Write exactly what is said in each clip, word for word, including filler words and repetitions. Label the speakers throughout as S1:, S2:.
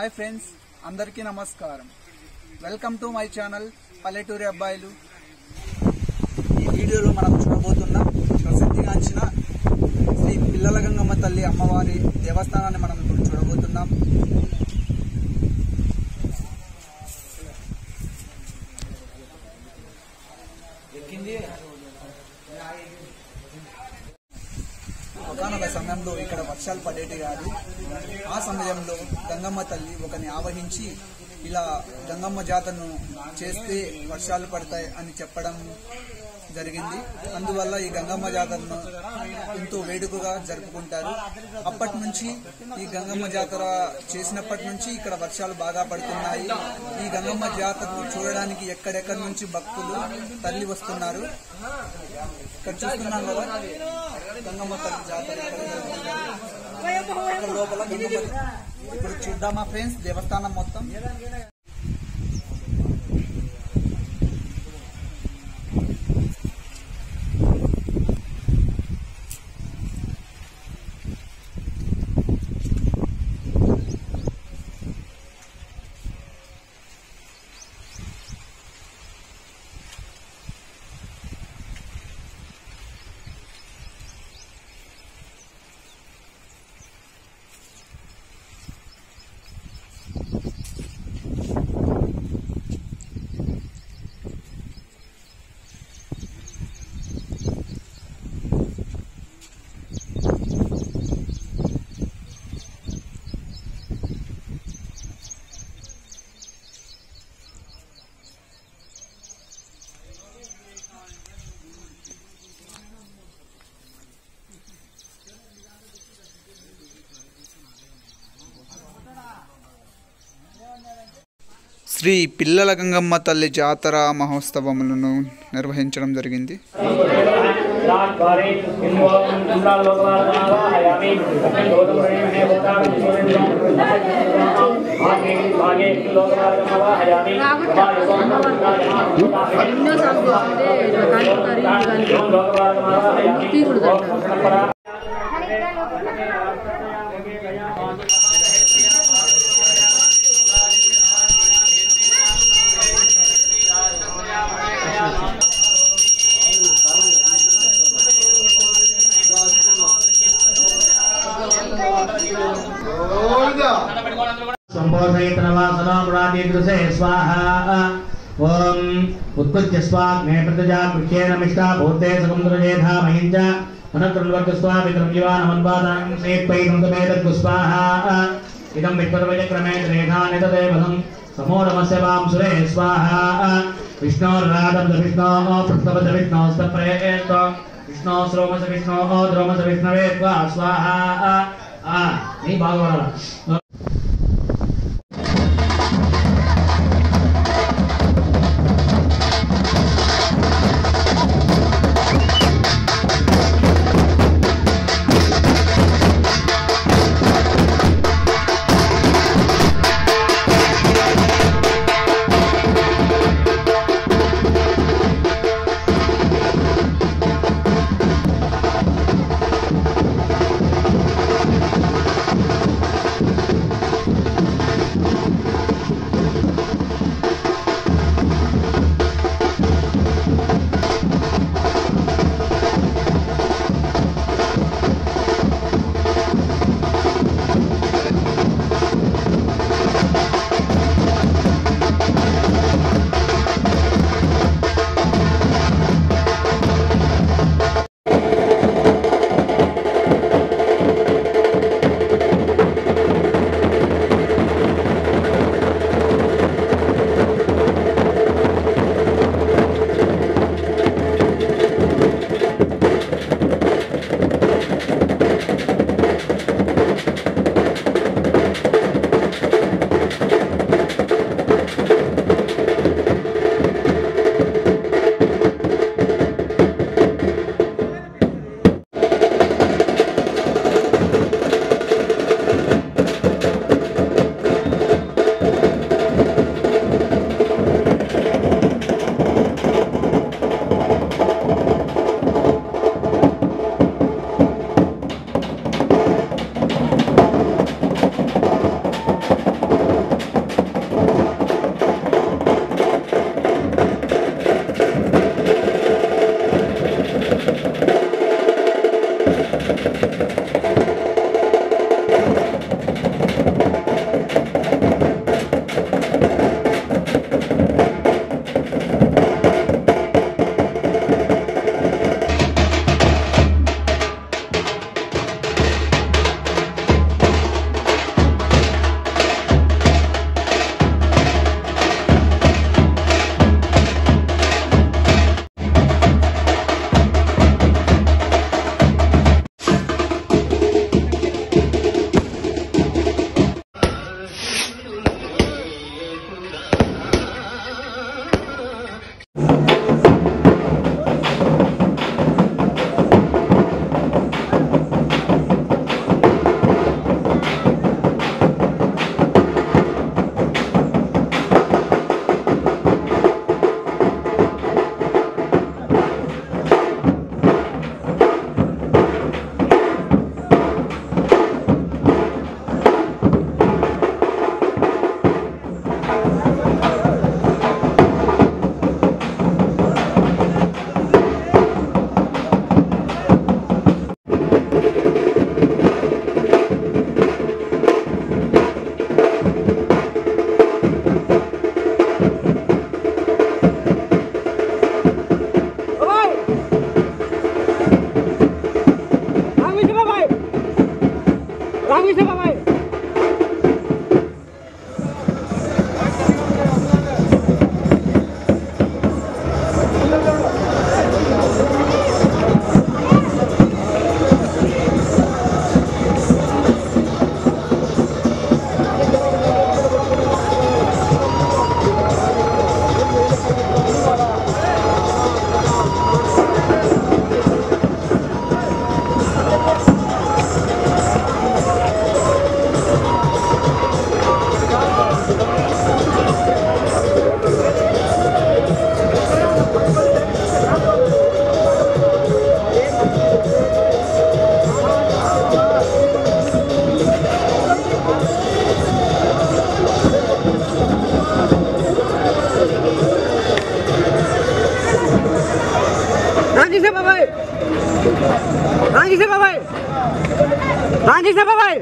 S1: Hi friends, అందరికీ నమస్కారం. Welcome to my channel పల్లెటూరి అబ్బాయిలు. ఈ వీడియోలో మనం చూడబోతున్నాం ప్రసిద్ధిగాంచిన శ్రీ పిల్లల గంగమ్మ తల్లి అమ్మవారి దేవస్థానాన్ని మనం ఇప్పుడు చూడబోతున్నాం. ఒకనొక సమయంలో ఇక్కడ వర్షాలు పడేటి కాదు. ఆ సమయంలో గంగమ్మ తల్లి ఒకని ఆవహించి ఇలా గంగమ్మ జాతరను చేస్తే వర్షాలు పడతాయి అని చెప్పడం జరిగింది. అందువల్ల ఈ గంగమ్మ జాతరను ఎంతో వేడుకగా జరుపుకుంటారు. అప్పటి నుంచి ఈ గంగమ్మ జాతర చేసినప్పటి నుంచి ఇక్కడ వర్షాలు బాగా పడుతున్నాయి. ఈ గంగమ్మ జాతరను చూడడానికి ఎక్కడెక్కడి నుంచి భక్తులు తరలి వస్తున్నారు. ఇక్కడ చూస్తున్నాం కదా గంగమ్మ తల్లి జాతర లోపల గంగమ్మ. ఇప్పుడు చూద్దామా ఫ్రెండ్స్ దేవస్థానం మొత్తం. శ్రీ పిల్లల గంగమ్మ తల్లి జాతర మహోత్సవములను నిర్వహించడం జరిగింది.
S2: ओम उत्कुच्य स्वाग्ने प्रतजा कृष्येण मिष्टा भूते समुद्रजेधा महिंच मनक्रन्वर्ग स्वा विक्रम जीवान मनवादां सेत्पैनं तमेतत् स्वाहा इदं विश्ववजक्रमे रेखानि तदेवं समोरमस्य वां सुरे स्वाहा विष्णोर्राधं विष्णोः पृष्ठवद विष्णोस्तप्रेत विष्णो श्रोमस विष्णोः द्रोमस विष्णवे स्वाहा आ नी भागवरा
S3: Rangi siapa, Pak? Rangi siapa, Pak?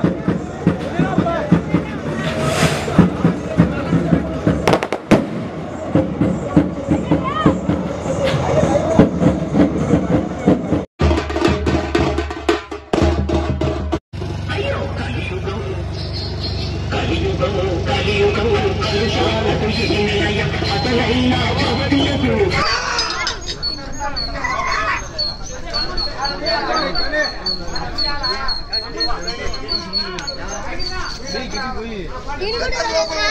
S4: ini udah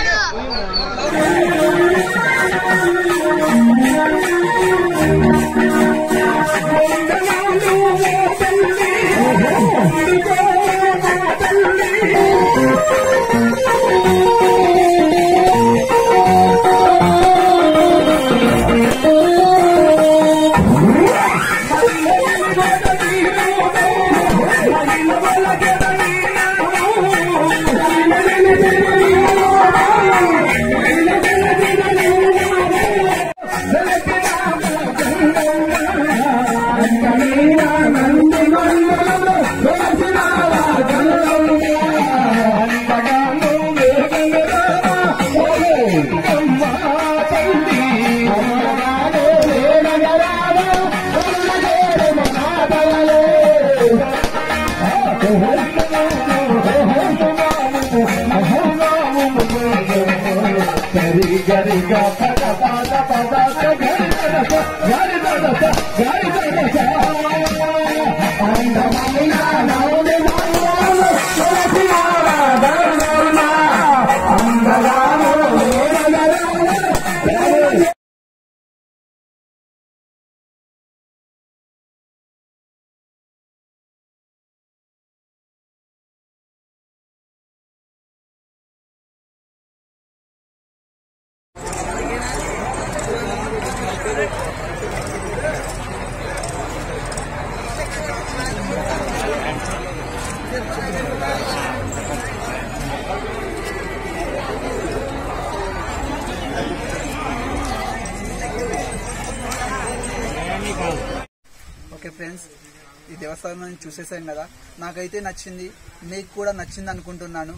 S1: okay friends, ఈ దేవస్థానం చూసేసాం కదా, నాకైతే నచ్చింది, మీకు కూడా నచ్చింది అనుకుంటున్నాను.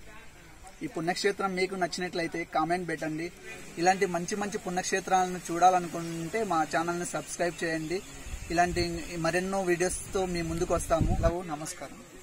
S1: ఈ పుణ్యక్షేత్రం మీకు నచ్చినట్లయితే కామెంట్ పెట్టండి. ఇలాంటి మంచి మంచి పుణ్యక్షేత్రాలను చూడాలనుకుంటే మా ఛానల్ని సబ్స్క్రైబ్ చేయండి. ఇలాంటి మరెన్నో వీడియోస్తో మీ ముందుకు వస్తాము. నమస్కారం.